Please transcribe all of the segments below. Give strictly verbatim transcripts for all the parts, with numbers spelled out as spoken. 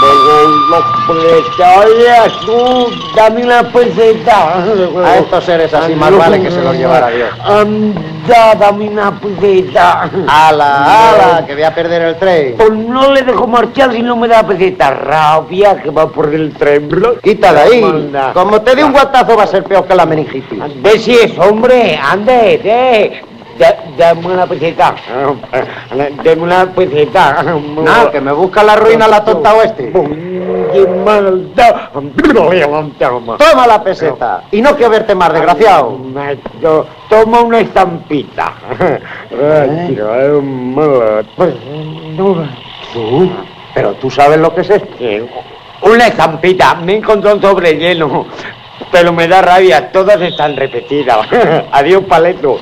Oye, tú, dame una peseta. A estos seres así más vale que se los llevara Dios. Anda, dame una peseta. ¡Hala, hala! Que voy a perder el tren. Pues no le dejo marchar si no me da peseta. Rabia que va por el tren. Quita de ahí. Como te dé un guatazo va a ser peor que la meningitis. Ve si es, hombre. Ande, de. Dame una peseta. Dame una peseta. Nada, que me busca la ruina la tonta oeste. Toma la peseta. Y no quiero verte más, desgraciado. Toma una estampita. ¿Tú? ¿Pero tú sabes lo que es esto? Una estampita. Me encontró un sobre lleno. Pero me da rabia, todas están repetidas. Adiós, paleto.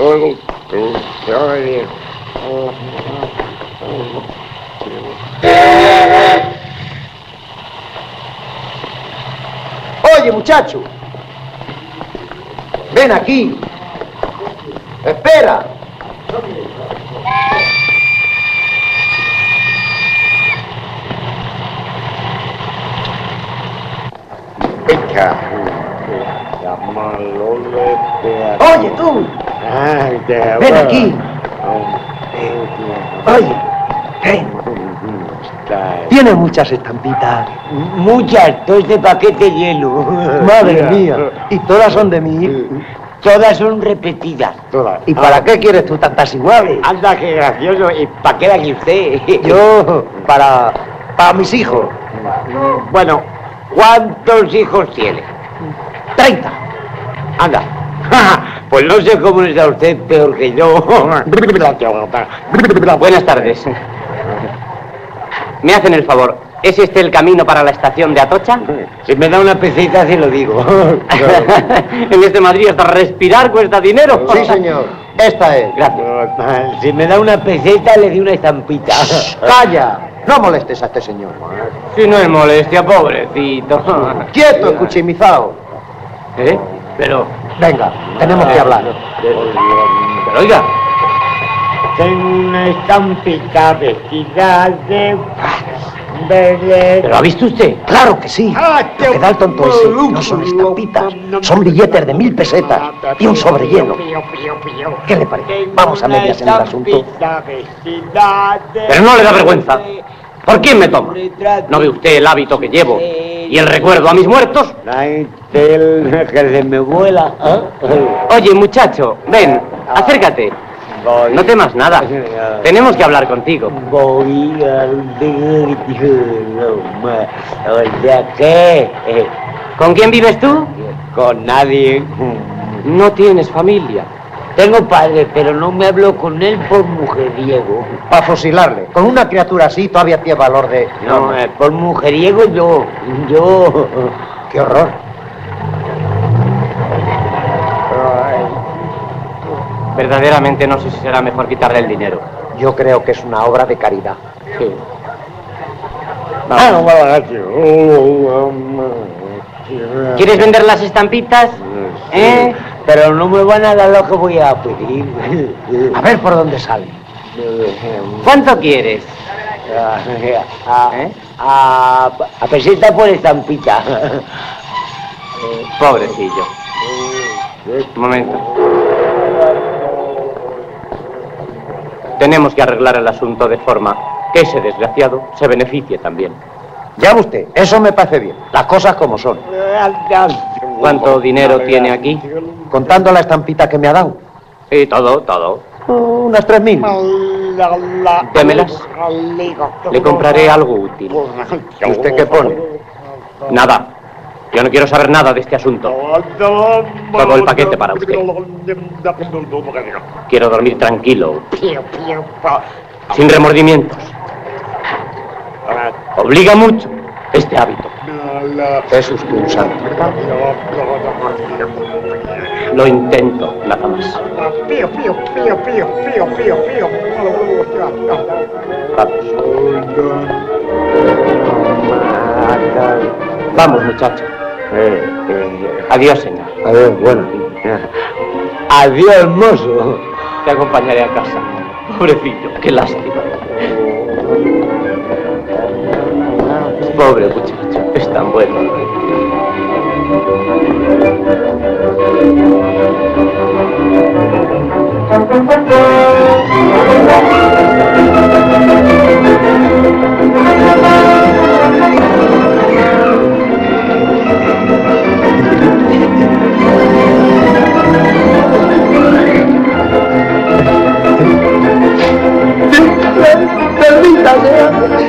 Oye, muchacho. Ven aquí. Espera. Venga. Oye, tú. Ven aquí. Oye, ven. Tiene muchas estampitas. Muchas, dos de paquete lleno. Madre mía. ¿Y todas son de mí? Todas son repetidas. Todas. ¿Y para qué quieres tú tantas iguales? Anda, qué gracioso. ¿Y para qué la quiere usted? Yo, para, para mis hijos. Bueno, ¿cuántos hijos tiene? Treinta. Anda. Pues no sé cómo está usted peor que yo. Buenas tardes. ¿Me hacen el favor? ¿Es este el camino para la estación de Atocha? Si me da una peseta, se lo digo. En este Madrid hasta respirar cuesta dinero. Sí, señor. Esta es. Gracias. Si me da una peseta, le di una estampita. ¡Calla! No molestes a este señor. Si no es molestia, pobrecito. ¡Quieto, escuchimizao! ¿Eh? Pero... Venga, tenemos que hablar. Pero oiga. Tengo una estampita vestida de... verde. ¿Pero ha visto usted? Claro que sí. Lo que da el tonto ese no son estampitas, son billetes de mil pesetas y un sobre lleno. ¿Qué le parece? Vamos a medias en el asunto. Pero no le da vergüenza. ¿Por quién me toma? ¿No ve usted el hábito que llevo y el recuerdo a mis muertos? Que se me vuela. Oye, muchacho, ven, acércate. No temas nada. Tenemos que hablar contigo. Voy al de... O sea que... ¿Con quién vives tú? Con nadie. No tienes familia. Tengo padre, pero no me hablo con él por mujeriego. Para fusilarle. Con una criatura así todavía tiene valor de... No, eh, por mujeriego yo... Yo... ¡Qué horror! Verdaderamente no sé si será mejor quitarle el dinero. Yo creo que es una obra de caridad. Sí. ¿Quieres vender las estampitas? ¿Eh? Pero no me van a dar lo que voy a pedir. A ver por dónde sale. ¿Cuánto quieres? A, ¿Eh? a, a peseta por estampita. Pobrecillo. Un momento. Tenemos que arreglar el asunto de forma que ese desgraciado se beneficie también. Ya usted, eso me parece bien. Las cosas como son. ¿Cuánto dinero tiene aquí? Contando la estampita que me ha dado. Sí, todo, todo. Uh, unas tres mil. Démelas. Le compraré algo útil. ¿Y usted qué pone? Nada. Yo no quiero saber nada de este asunto. Todo el paquete para usted. Quiero dormir tranquilo. Sin remordimientos. Obliga mucho este hábito. Es usted un santo. Lo intento, nada más. Vamos. Vamos, muchacho. Eh, eh, Adiós, señor. Adiós, bueno. Adiós, mozo. Te acompañaré a casa. Pobrecillo, qué lástima. Pobre muchacho, es tan bueno. Bendita sea.